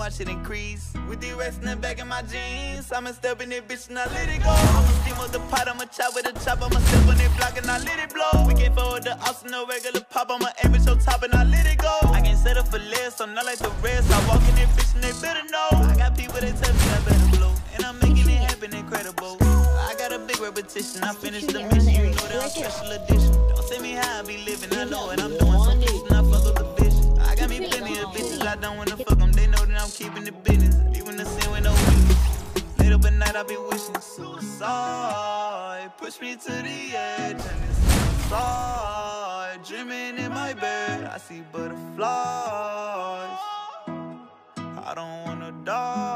watch it increase. With the rest in the back in my jeans, I'ma step in it, bitch, and I let it go. I'ma steam up the pot, I'ma chop with a chop, I'ma step on it block and I let it blow. We can't forward the ops, no regular pop, I'ma aim at your top and I let it go. I can't settle for less, so not like the rest. I walk in it, bitch, and they better know. I got people that tell me I better blow, and I'm making it happen, incredible. I got a big repetition, I finished the mission, you know that I'm special edition. Don't tell me how I be living, I know what I'm doing, so please not fuck up the bitch. I got me plenty of bitches, I don't wanna fuck them, they know that I'm keeping the business. Even the sin with no weakness. Late up at night, I be wishing suicide. Push me to the edge, and it's suicide. Dreaming in my bed, I see butterflies. I don't wanna die.